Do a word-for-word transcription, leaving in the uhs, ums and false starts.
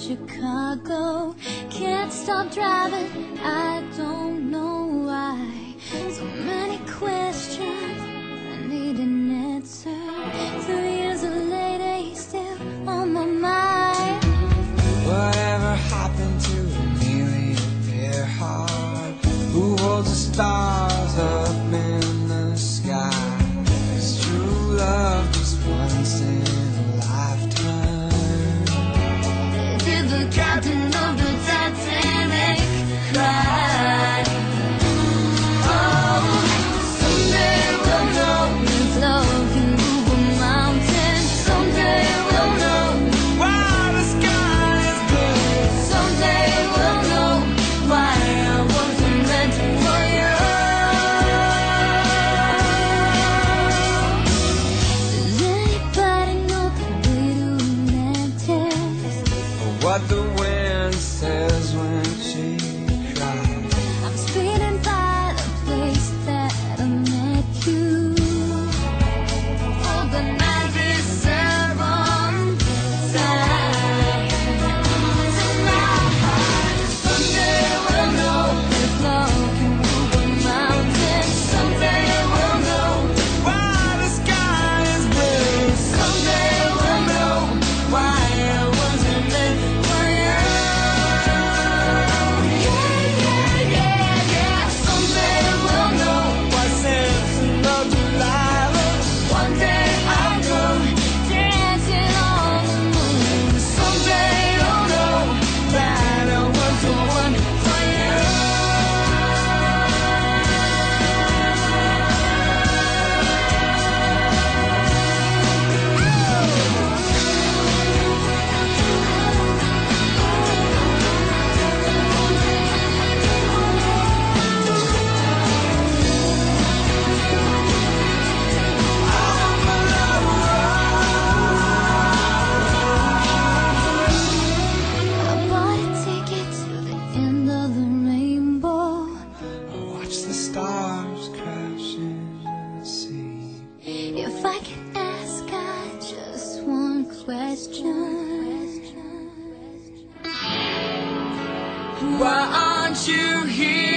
Chicago. Can't stop driving, I don't know why. So many questions, I need an answer. Three years later, he's still on my mind. Whatever happened to Amelia Earhart? Who holds the stars up in the sky? 'Cause true love was once in a lifetime. Did the captain of the Titanic cry? Oh, someday we'll know if love can move a mountain. Someday we'll know why the sky is blue. Someday we'll know why I wasn't meant for you. Does anybody know the way to Atlantis? What the wind says when she cries. I'm speeding by the place that I met you. Oh, the ninety-seven time. Tonight, someday we'll know if love can move a mountain. Someday we'll know Why the sky is blue. Someday we'll know why I wasn't meant for you. Yeah, yeah, yeah, yeah. Someday we'll know What sense in love to lie? one day I'll go dancing on the moon. Someday you'll know that I was the one for you. I bought a ticket to the end of the rainbow. Watch the stars crash in the sea. If I could ask God just one question, Why aren't you here?